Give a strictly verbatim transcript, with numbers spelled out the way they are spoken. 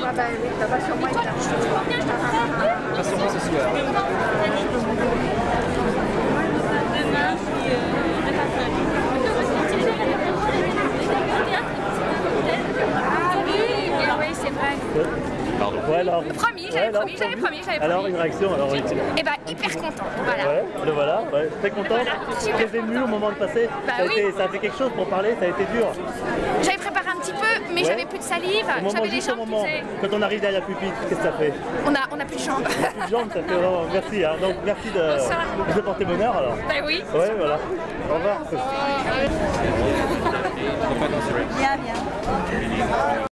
Ah bah oui, ça va sur moi. Pas sûrement ce soir. Demain, je suis Ah oui, oui, c'est vrai. Pardon. Ouais, alors, Promis, j'avais ouais, alors, promis, j'avais promis, j'avais promis. Alors, une réaction, alors, oui. Et bah hyper contente, voilà. Ouais, le voilà, ouais. Très contente, Voilà, super très émue au moment de passer. Bah ça, a oui. été, ça a fait quelque chose pour parler, ça a été dur. J'avais préparé un petit peu, mais Ouais. j'avais plus de salive, Au moment, j'avais les juste au jambes qui moment, faisaient... quand on arrive derrière le pupitre, qu'est-ce que ça fait? On a, on a plus de jambes. Plus de jambes, ça fait vraiment... Merci, hein. Donc merci de, Bonsoir. de porter bonheur alors. Bah oui. Ouais, voilà. Au revoir. Bien, bien.